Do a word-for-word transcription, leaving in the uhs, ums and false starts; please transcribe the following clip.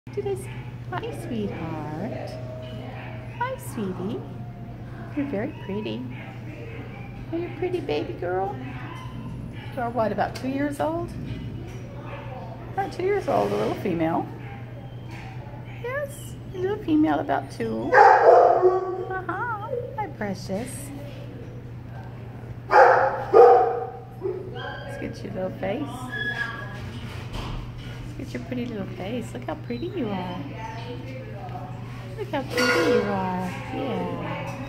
Did I say hi, sweetheart? Hi, sweetie. You're very pretty. Are you a pretty baby girl? You are what, about two years old? About two years old, a little female. Yes, a little female, about two. Uh-huh, my precious. Let's get your little face. Let's get your pretty little face. Look how pretty you are. Look how pretty you are. Yeah.